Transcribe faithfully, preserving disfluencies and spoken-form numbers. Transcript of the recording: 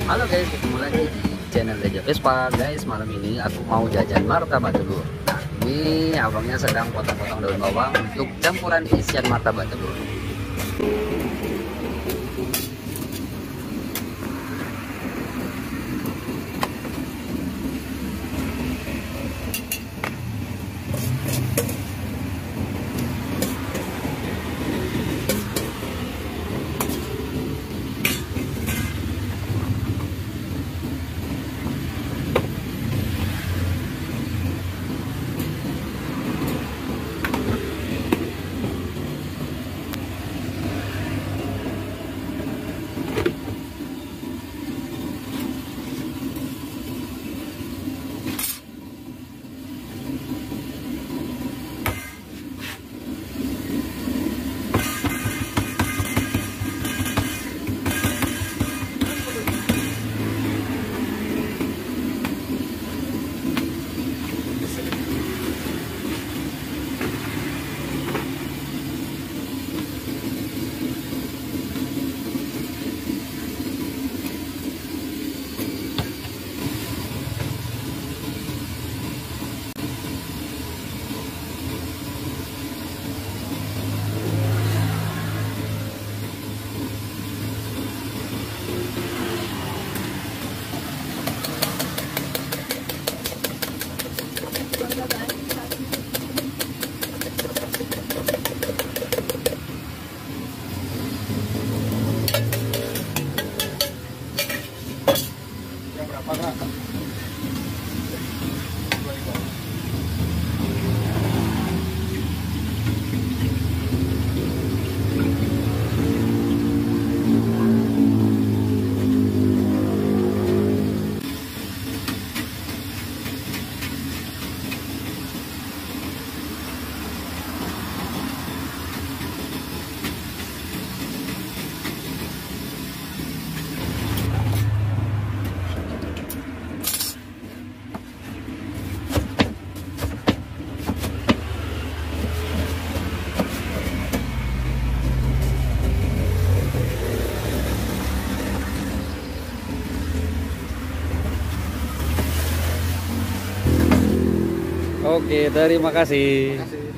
Halo guys, ketemu lagi di channel Deja Vespa. Guys, malam ini aku mau jajan martabak telur. Nah, ini abangnya sedang potong-potong daun bawang untuk campuran isian martabak telur. Oke, terima kasih. Terima kasih.